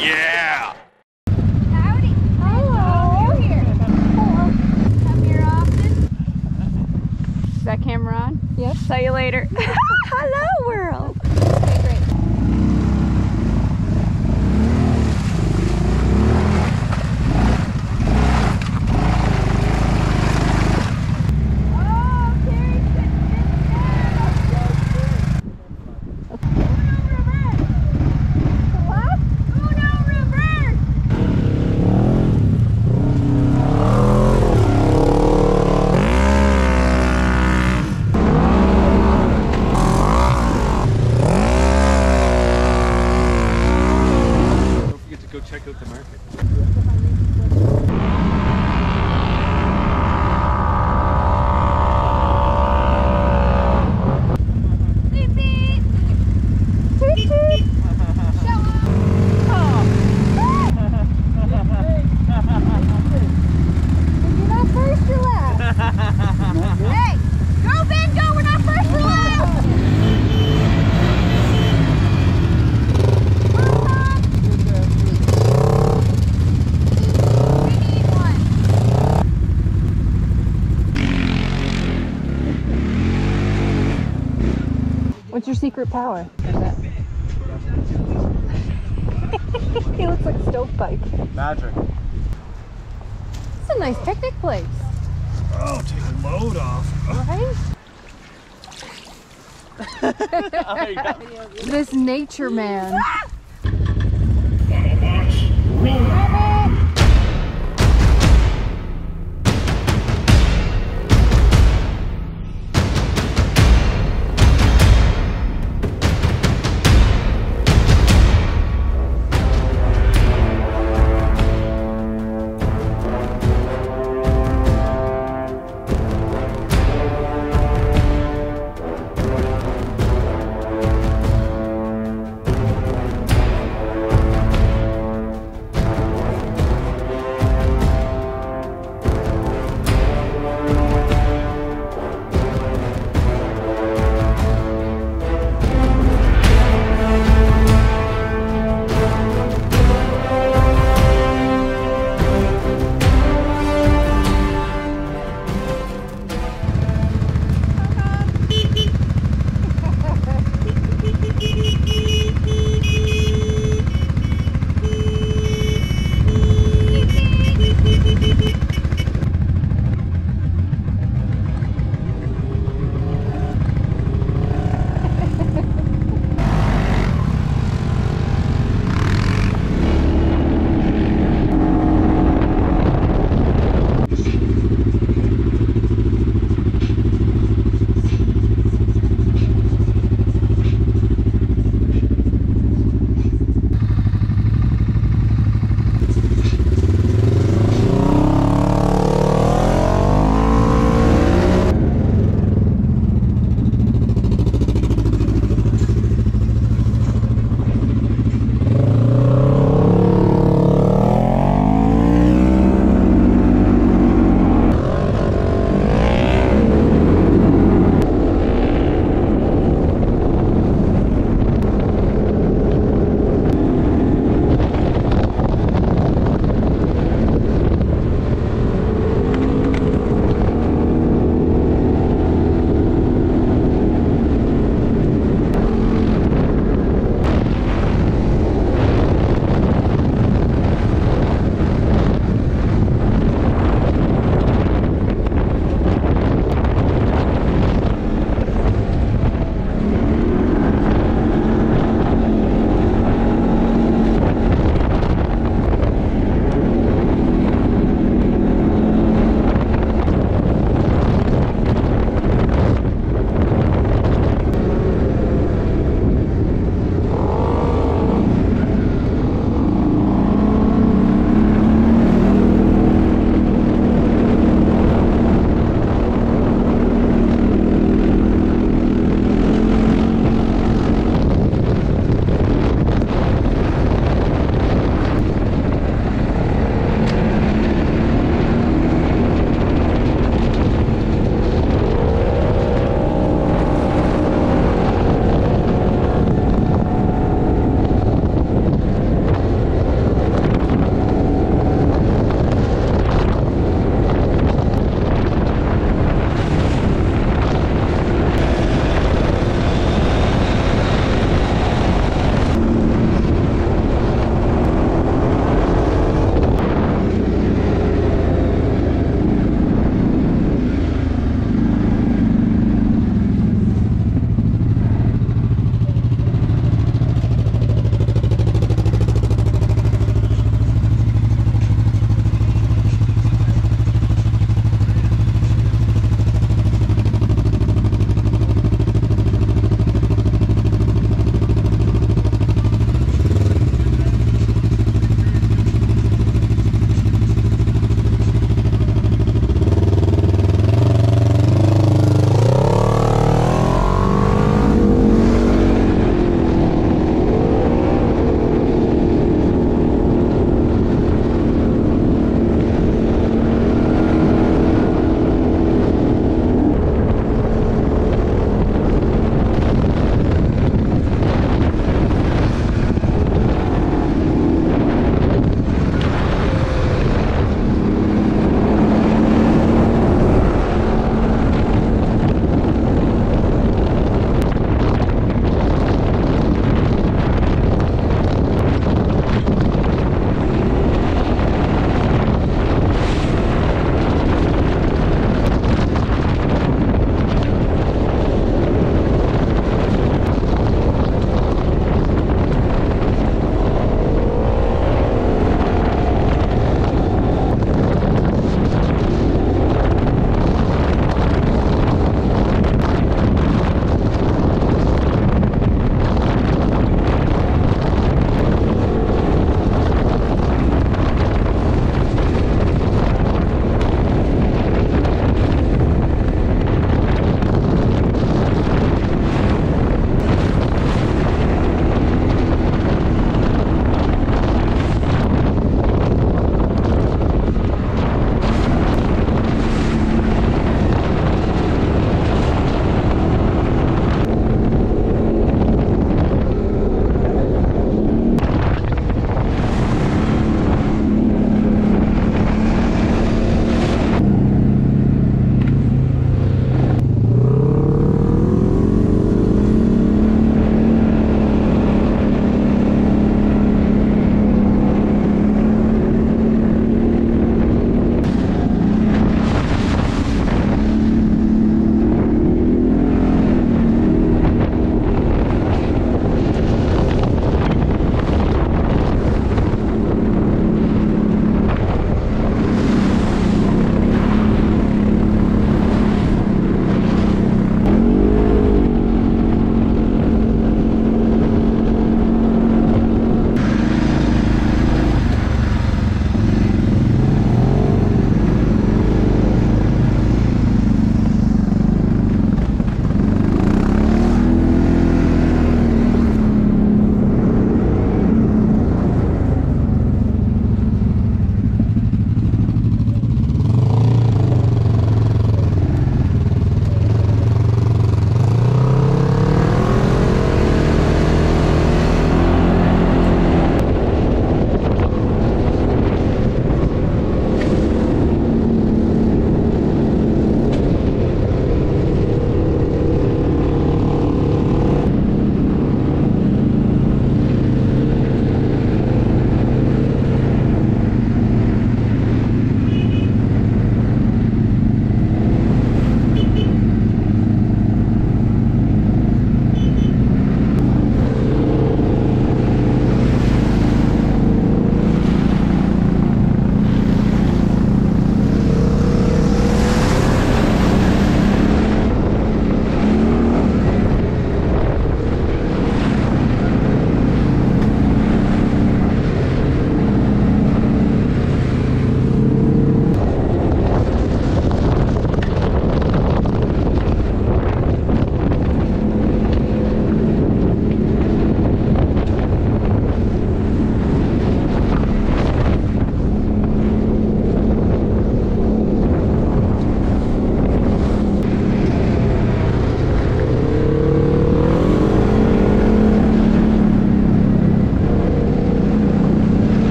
Yeah! Howdy. Hello. You're here. Hello. Come here often? Is that camera on? Yep. See you later. Hello, world. Okay, great. Check out the market. Beep beep. Toot toot. Show up. Oh. If you're not first, you're last. Hey, go Ben, go. We're not first, we're last. What's your secret power? He looks like a stovepipe. Magic. It's a nice picnic place. Oh, take a load off. Right? This nature man.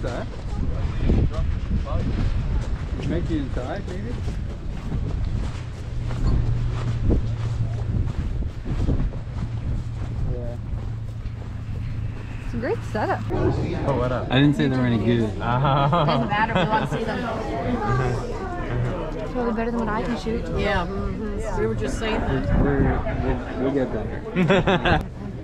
inside? Make you inside, maybe? Yeah. It's a great setup. Oh, what up? I didn't say they were any good. Doesn't matter. We want to see them. It's probably better than what I can shoot. Yeah, we were just saying that. We'll get better.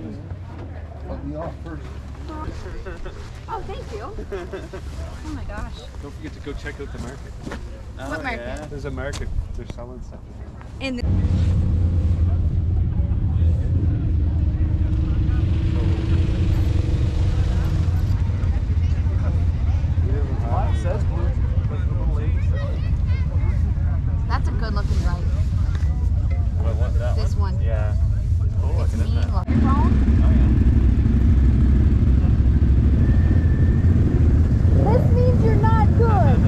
Oh, thank you. Oh my gosh. Don't forget to go check out the market. What market? Yeah. There's a market. They're selling stuff. In the That's a good looking bike. This one. Yeah. Cool It's looking, mean isn't it? looking. Your phone? Oh, This means you're not good.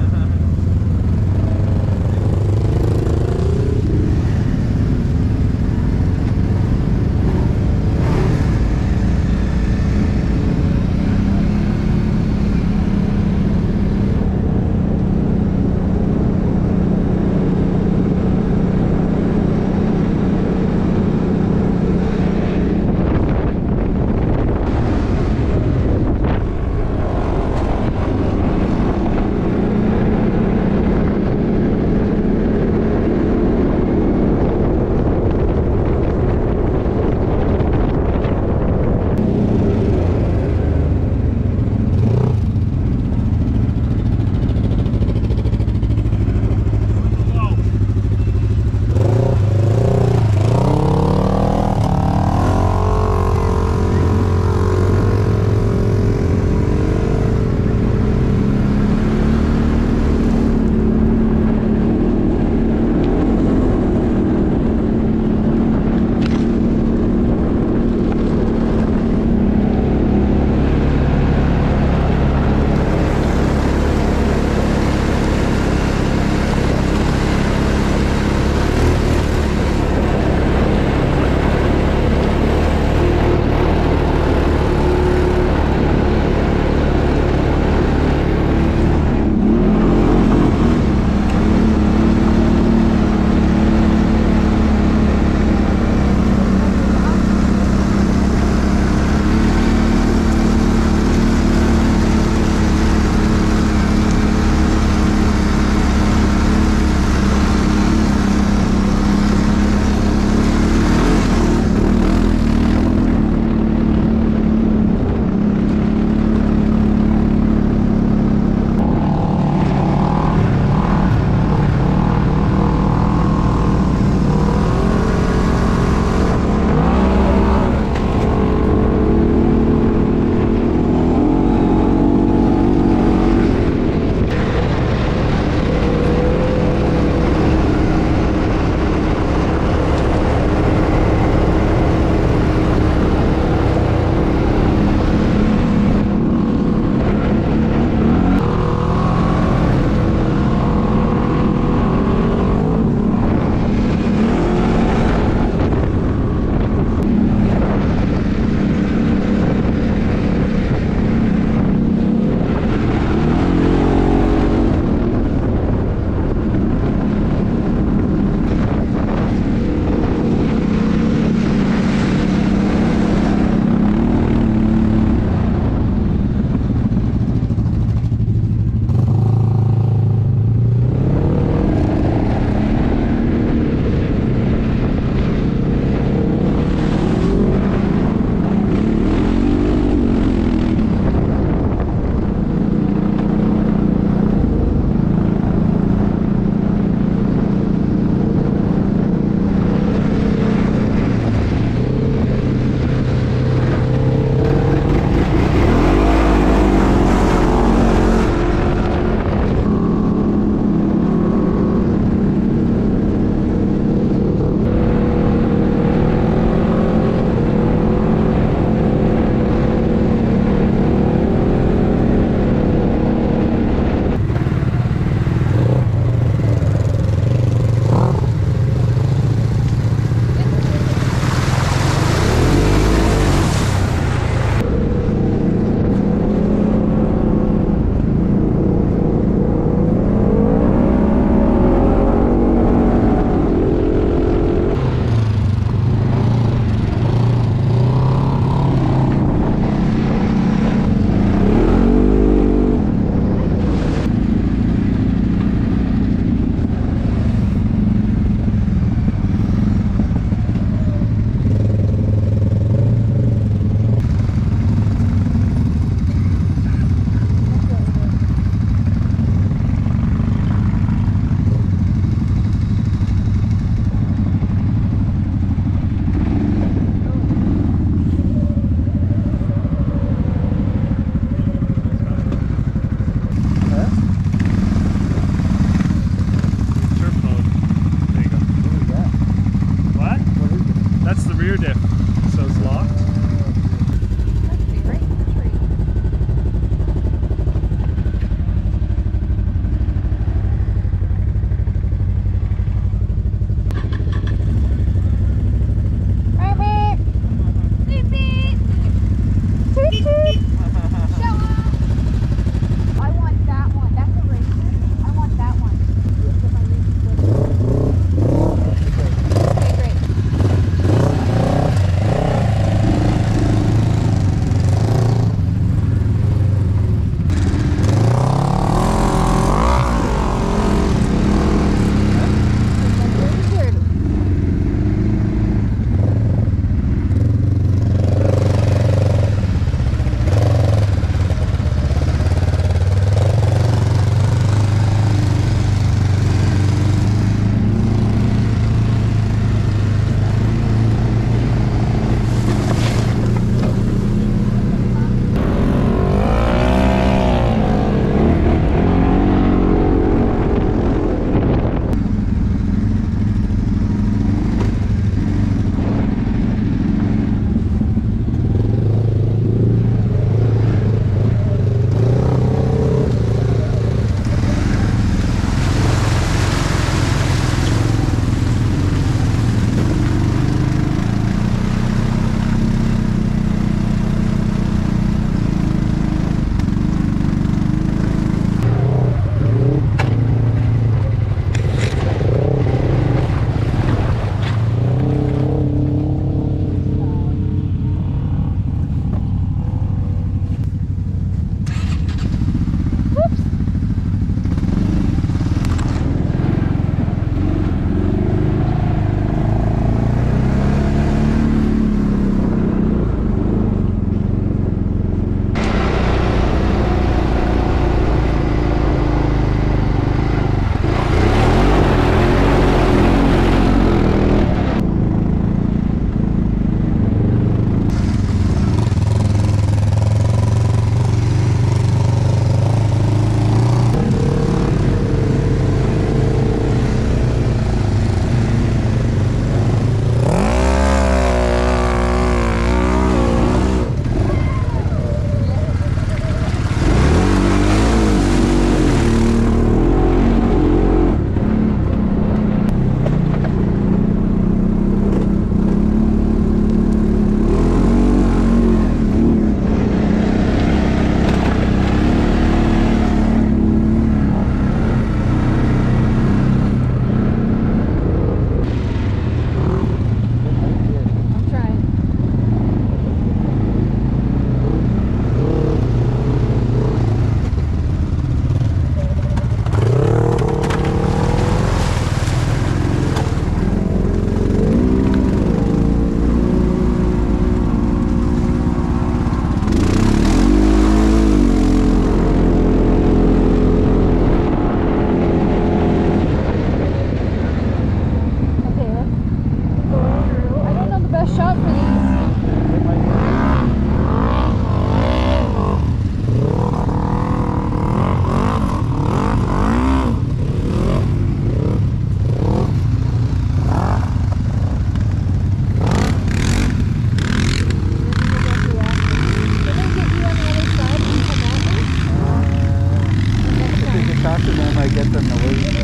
faster than I might get them to wait. Yeah.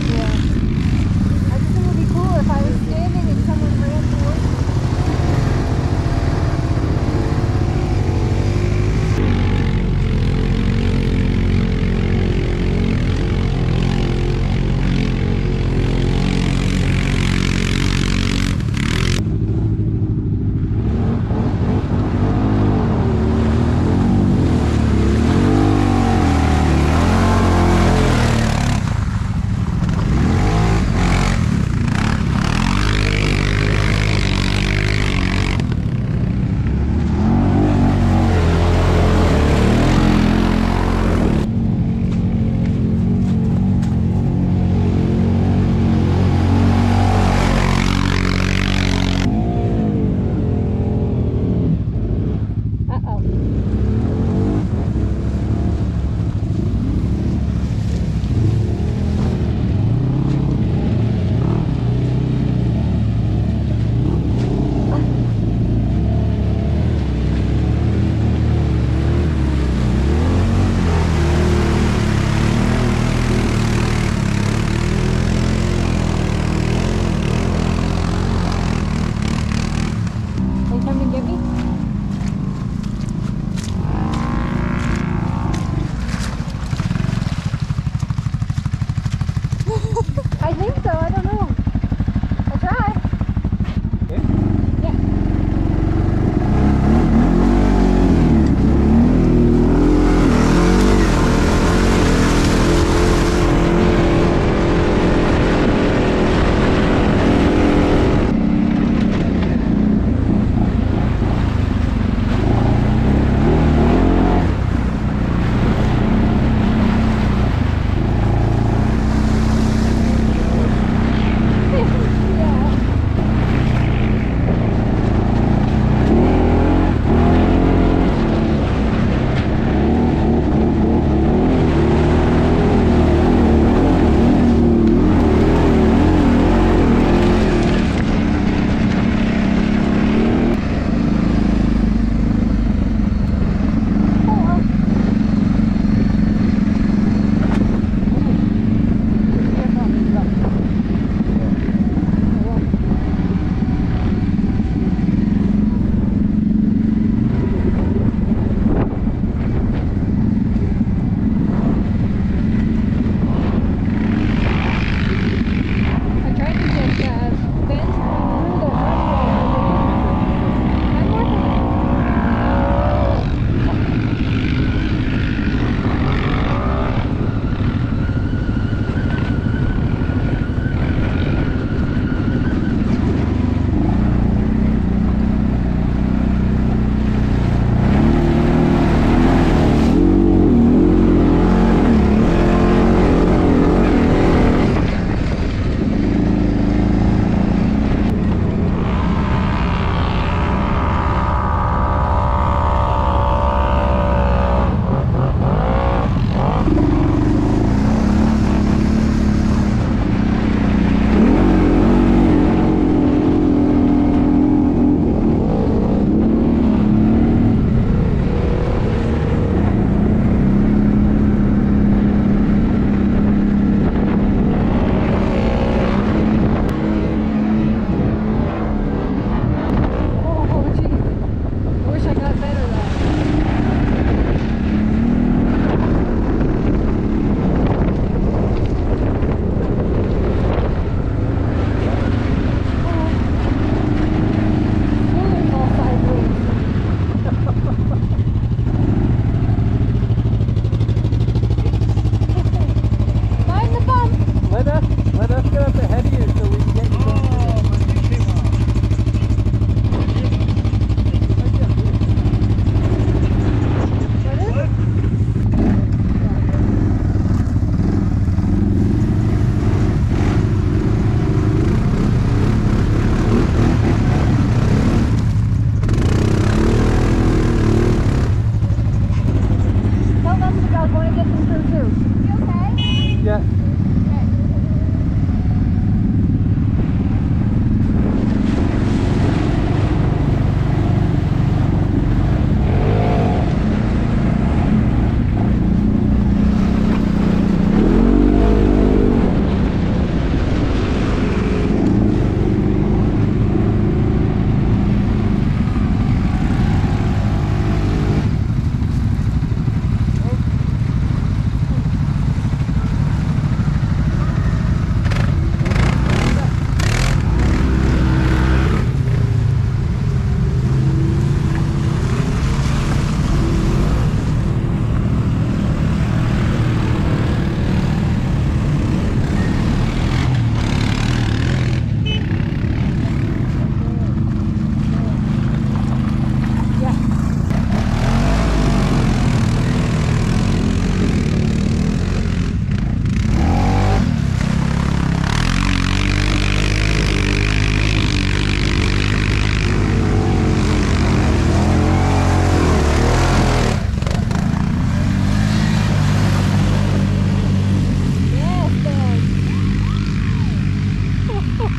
I just think it would be cool if I was standing and someone ran towards me. I think so, I don't know. I'll try. Okay. Yeah.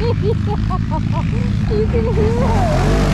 You can hear her.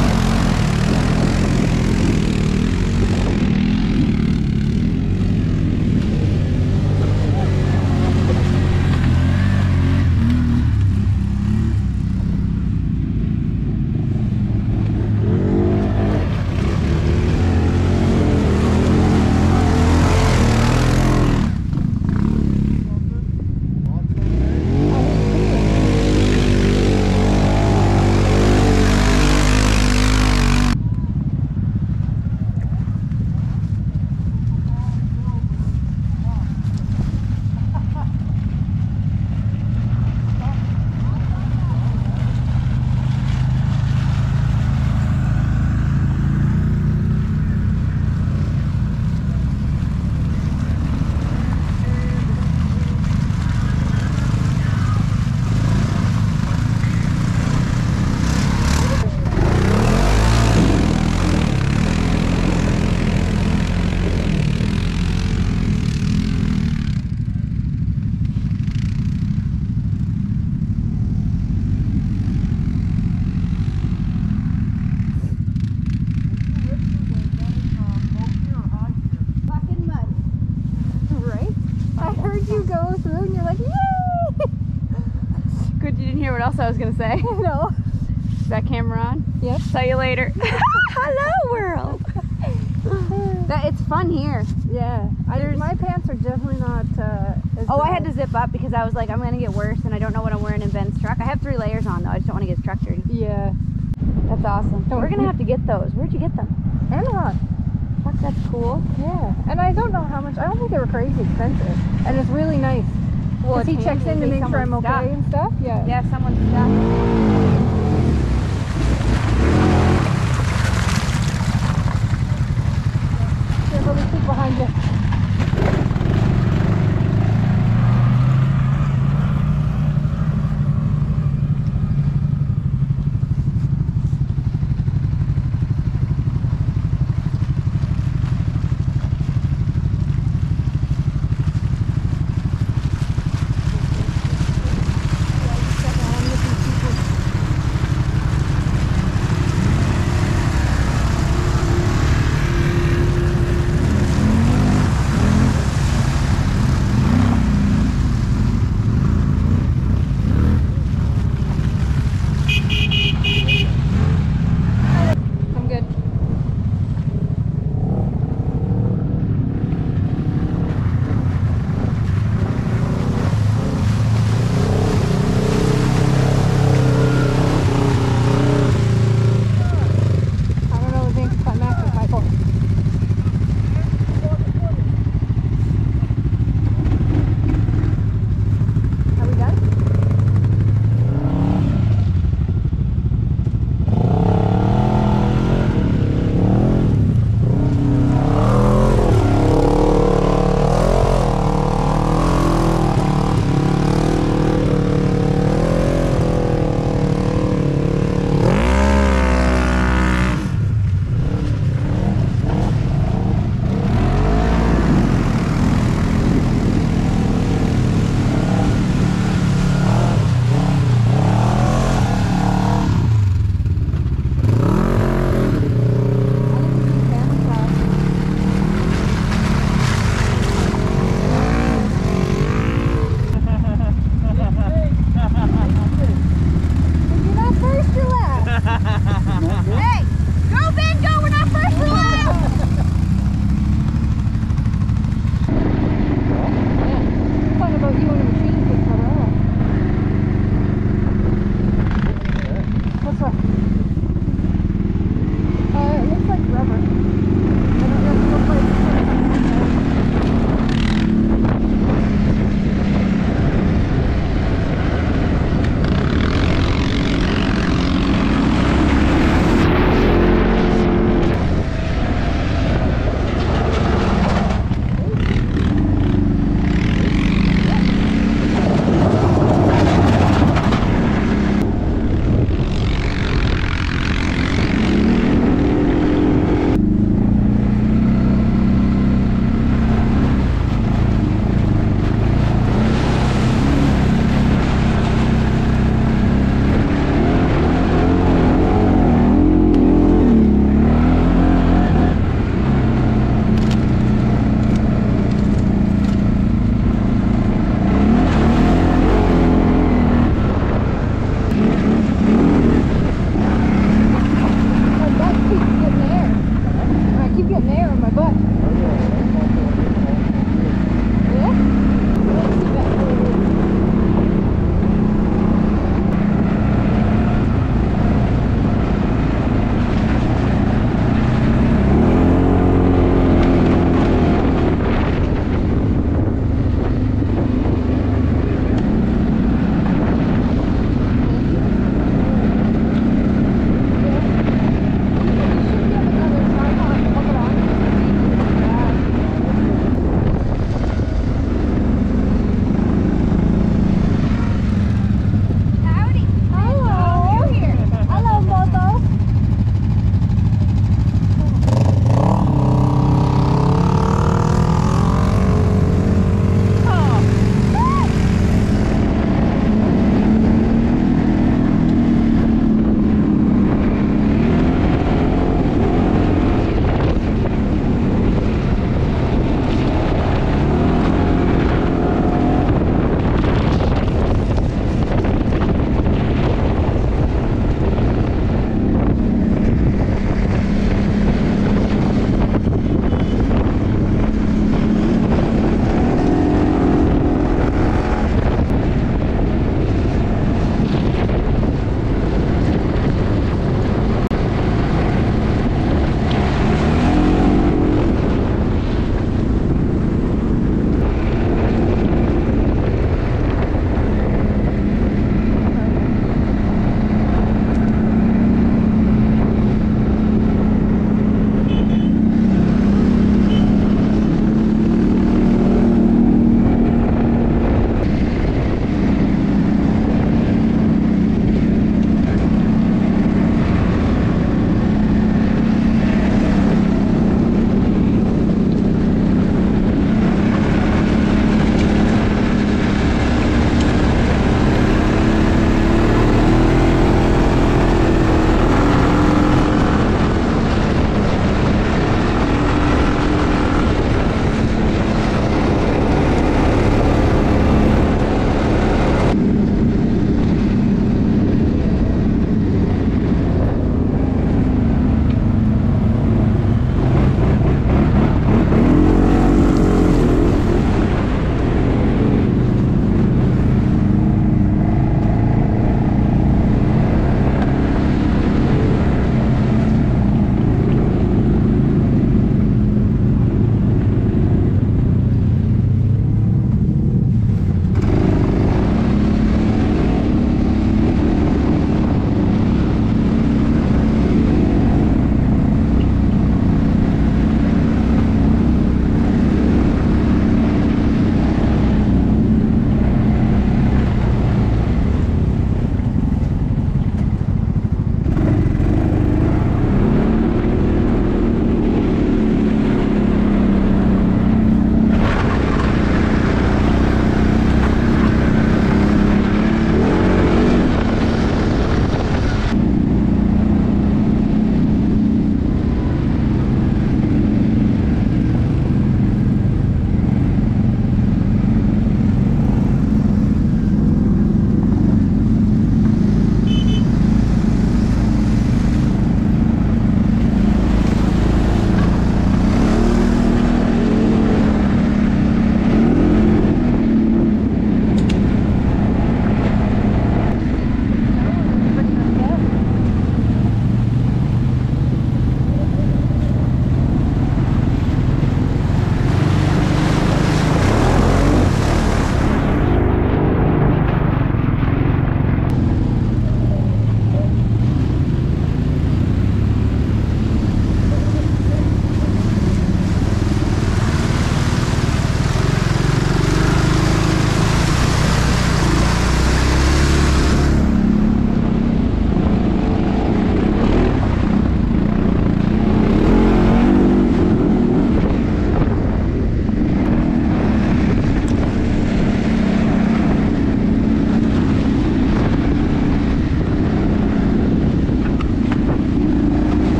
What else I was gonna say? No. Is that camera on? Yep. Tell you later. Hello world. It's fun here. Yeah. My pants are definitely not as I bad. had to zip up because I was like, I'm gonna get worse and I don't know what I'm wearing in Ben's truck. I have 3 layers on though. I just don't want to get his truck dirty. Yeah. That's awesome. We're gonna have to get those. Where'd you get them? Amazon. Fuck, that's cool. Yeah. And I don't know how much. I don't think they were crazy expensive. And it's really nice. Well, he checks in to make sure I'm okay and stuff. Yeah. Yeah, someone's stuck. There's other people behind you.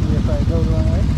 if I go the wrong way?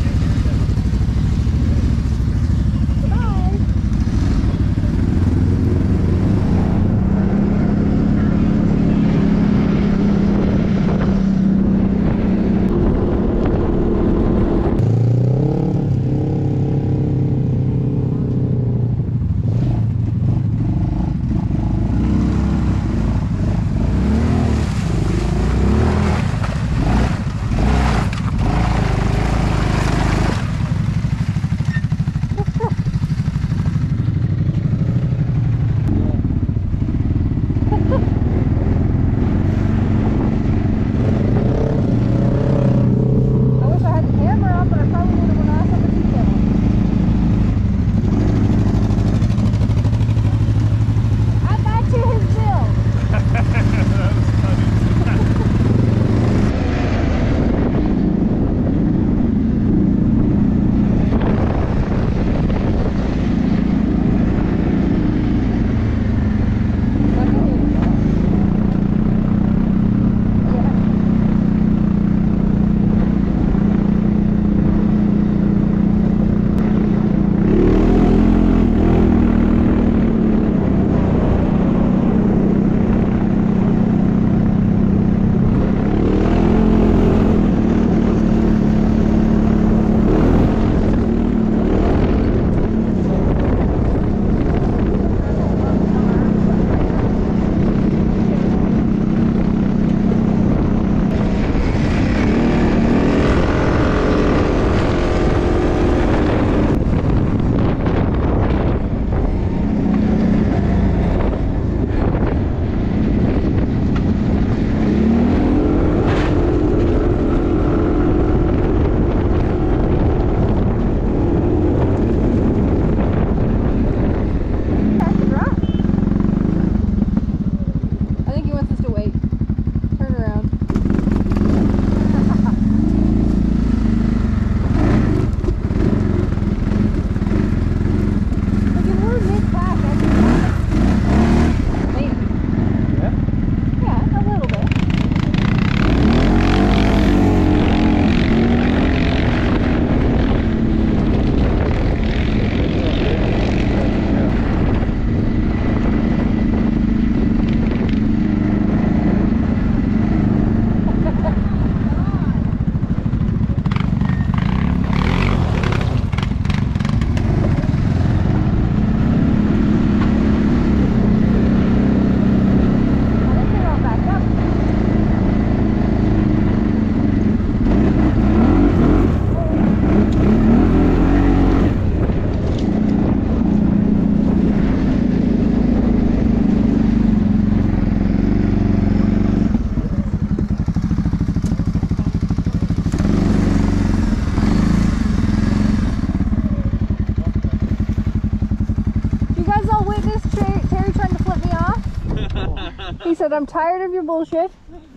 He said, I'm tired of your bullshit.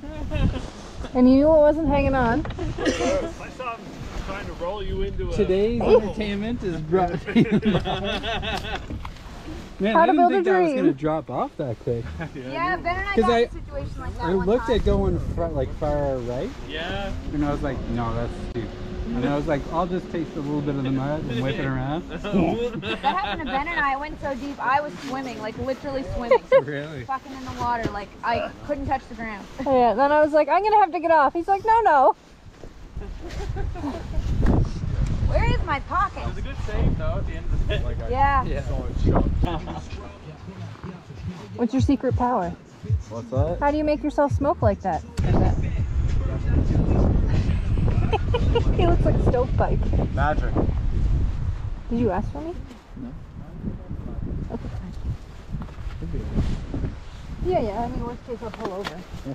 And he knew it wasn't hanging on. I saw him trying to roll you into a... Today's entertainment is brought to you by... Man, How I to didn't build think a that was dream. going to drop off that quick. Yeah, Ben and I 'Cause got I- in a situation like that I one looked time. at going far right, Yeah. and I was like, no, that's stupid. And I was like, I'll just taste a little bit of the mud and whip it around. That happened to Ben and I. It went so deep, I was swimming, like literally swimming. Really? Fucking in the water, like I couldn't touch the ground. Yeah, then I was like, I'm gonna have to get off. He's like, no. Where is my pocket? It was a good save though at the end of the day. Yeah. What's your secret power? What's that? How do you make yourself smoke like that? He looks like a stovepipe. Magic. Did you ask for me? No. Okay, fine. Yeah, I mean, worst case, I'll pull over. Yeah.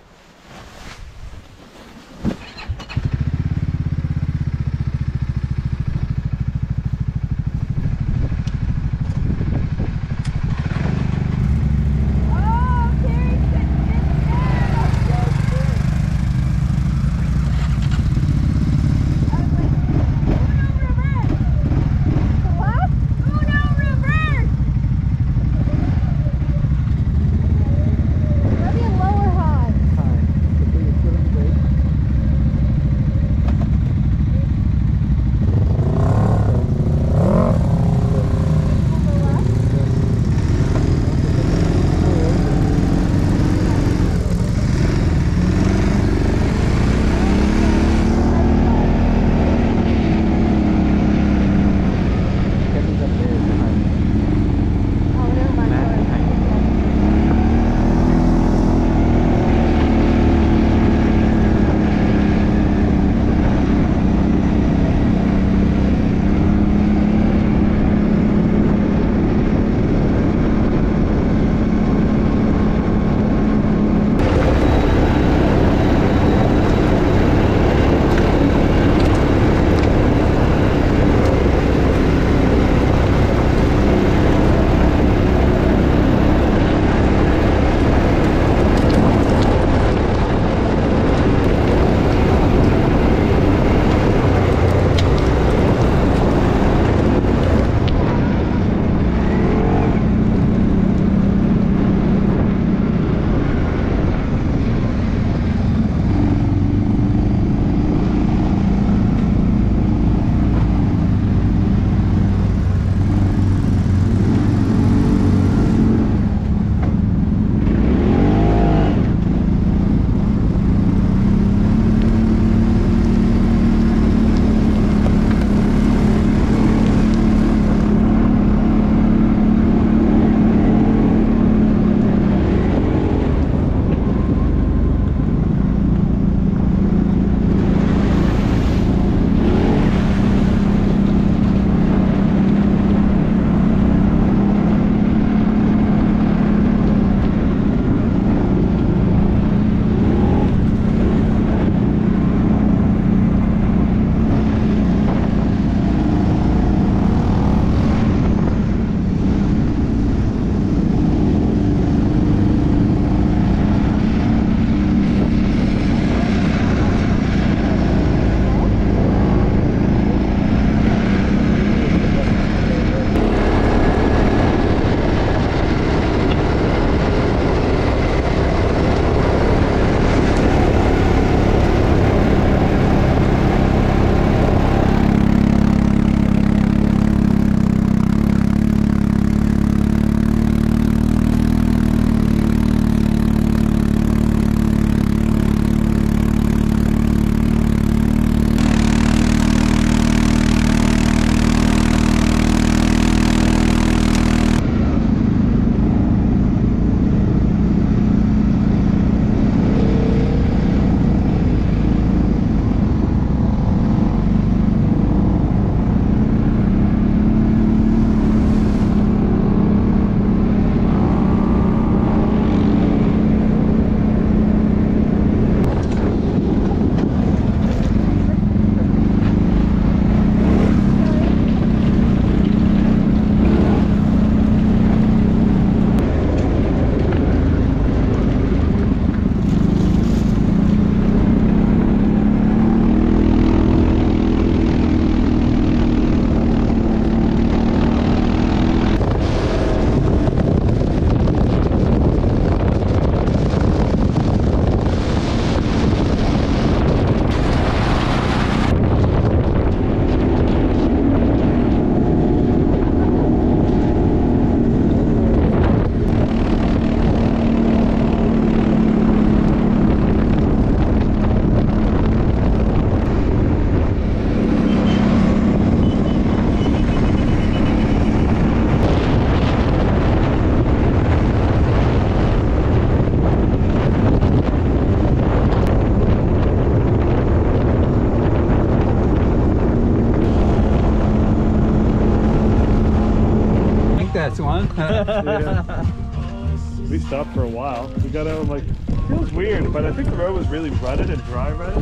once. Yeah. We stopped for a while. We got out and like, it feels weird, but I think the road was really rutted and dry rutted.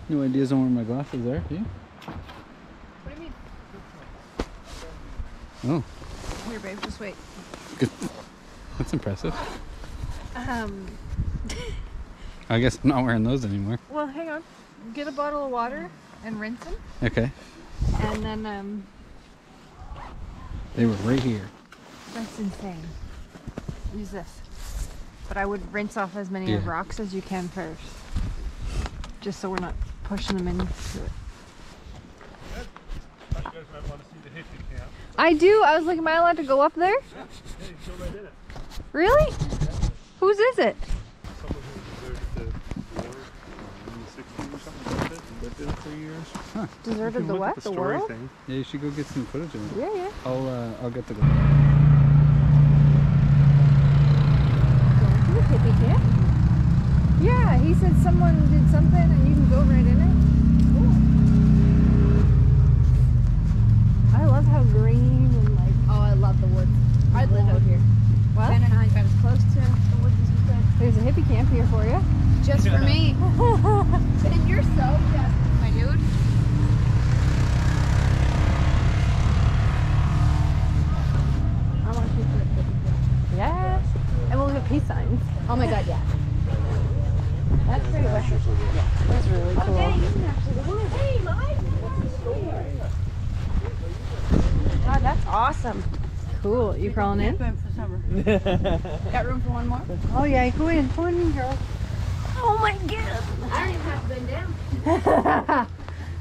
No ideas on where my glasses are, do you? What do you mean? Oh, Here, babe, just wait. good. That's impressive. I guess I'm not wearing those anymore. Well, hang on. Get a bottle of water and rinse them. Okay. And then, They were right here. that's insane. Use this. But I would rinse off as many Yeah. rocks as you can first. Just so we're not pushing them into it. You guys might want to see the hippie camp. I do. I was like, am I allowed to go up there? Hey, go right in it. Really? Whose is it? Someone who deserted the war in the 60s or something like that and lived in it for years. You Deserted can the look what? at The story world? thing. Yeah, you should go get some footage of it. Yeah, yeah. I'll get the go. The hippie camp? Yeah, he said someone did something and you can go right in it. Cool. I love how green and like. Oh, I love the woods. I'd live out here. What? Ben and I got as close to the woods as we could. There's a hippie camp here for you. Just for me. Ben, you're so desperate, my dude. I want to keep it hippie camp. Yes. And we'll get peace signs. Oh my god, yeah. That's pretty wicked. That's really cool. Hey, God, that's awesome. Cool. You crawling in? Got room for one more? Oh yeah, go in. Go in, girl. Oh my god. I don't even have to bend down.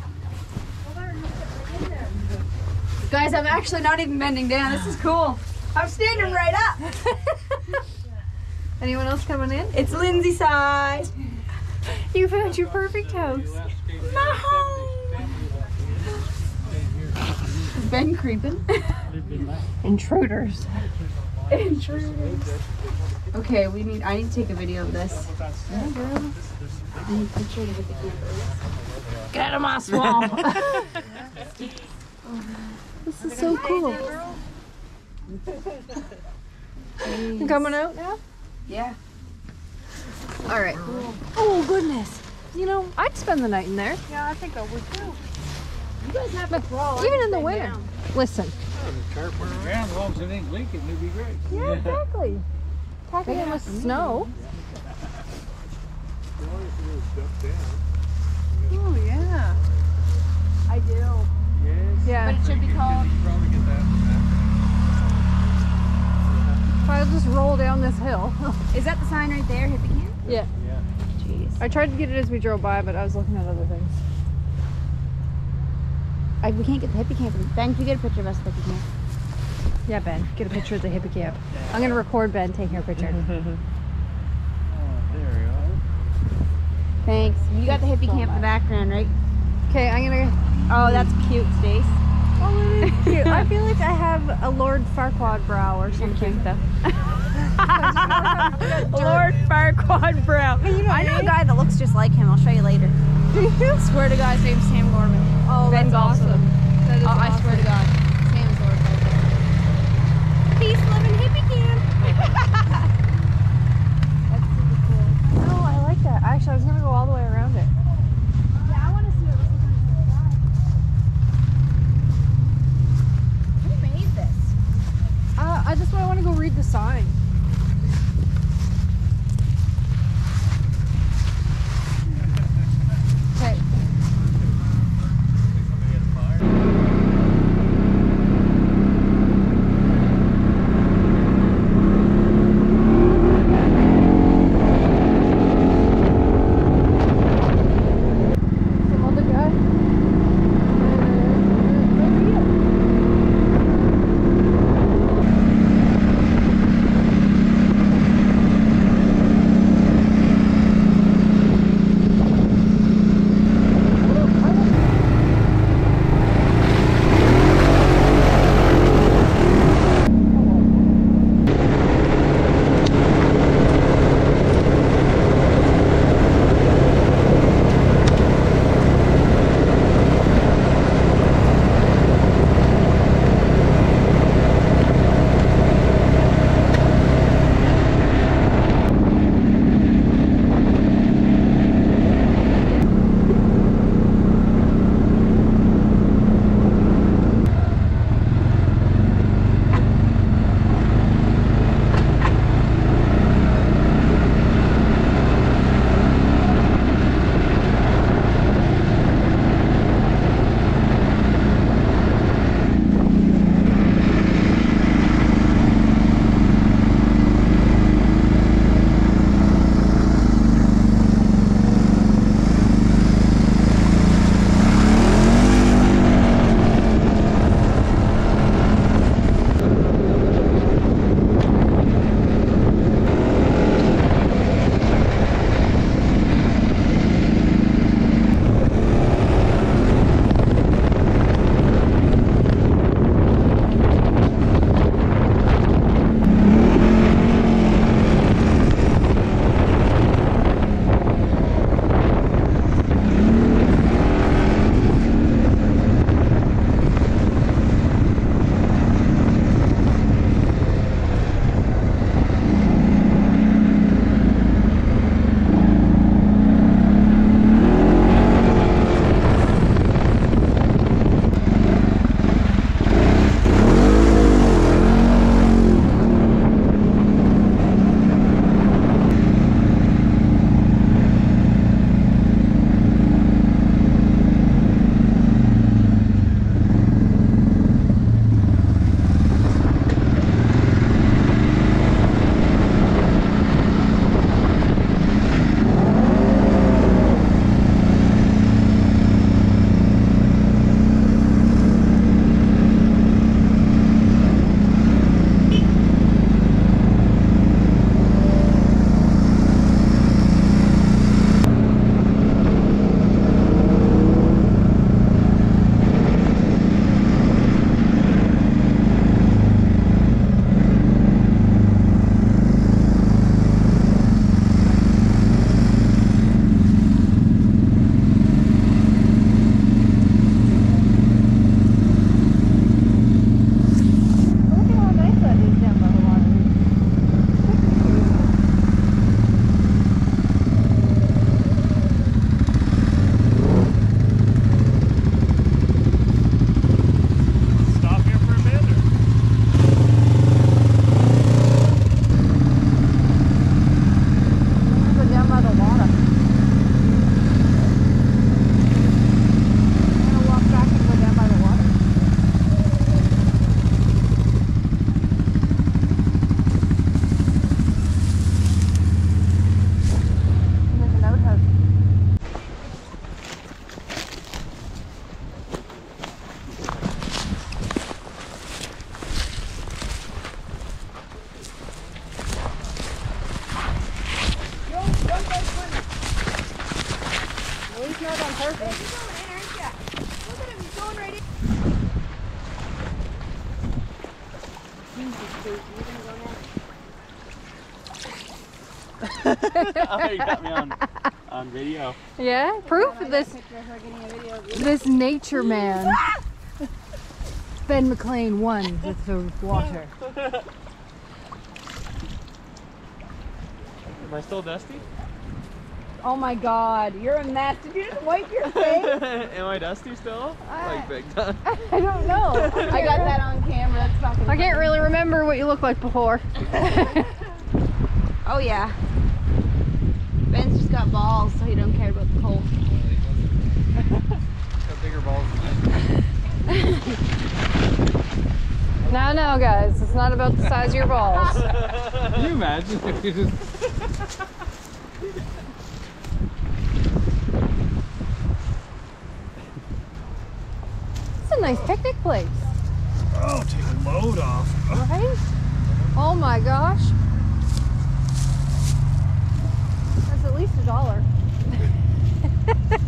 Guys, I'm actually not even bending down. This is cool. I'm standing right up. Anyone else coming in? It's Lindsay side. You found your perfect house. My home. Is Ben creeping? Intruders. Okay, I need to take a video of this. Yeah, girl. I need a picture to get the camera. Get out of my swamp. This is so cool. You coming out now? Yeah. All right. Oh goodness. You know, I'd spend the night in there. Yeah, I think I would too. You guys have to crawl. Even in the winter. Listen. Ground hogs, it ain't leaking, it'd be great. Yeah, exactly. Packing in with snow. You always really jump down. Oh yeah. I do. Yes. Yeah. But it should be called. You probably get that. If I just roll down this hill. Is that the sign right there, hippie camp? Yeah. Jeez. I tried to get it as we drove by, but I was looking at other things. We can't get the hippie camp. Ben, can you get a picture of us at the hippie camp? Yeah, Ben, get a picture of the hippie camp. I'm gonna record Ben taking a picture. Oh, there we go. Thanks. You got the hippie camp in the background, right? Okay, I'm gonna. Oh, that's cute, Stace. Oh, it is cute. I feel like I have a Lord Farquaad brow or something. Cute though. Lord Farquaad brow. I know a guy that looks just like him. I'll show you later. Do you? Swear to God, his name's Sam Gorman. Oh, Ben that's Golson. awesome. That is I awesome. swear to God, Sam's Lord Farquaad. Peace, loving hippie camp. That's super cool. No, I like that. Actually, I was gonna go all the way around it. Yeah, I want to see what it looks like on the other side. Who made this? I just want to go read the sign. Okay. right on purpose. You're going in, aren't you? Look at him, he's going right in. Oh, you got me on video. Yeah, proof of this. This nature man. Ben McLean won with the water. Am I still dusty? Oh my God, you're a mess. Did you just wipe your face? Am I dusty still? Like big time. I don't know. I got that on camera. That's fucking I can't really remember what you looked like before. Oh yeah. Ben's just got balls, so he don't care about the cold. Got bigger balls than No, guys, it's not about the size of your balls. Can you imagine if you just... It's a nice picnic place, Oh, take a load off. right? Oh my gosh. That's at least $1.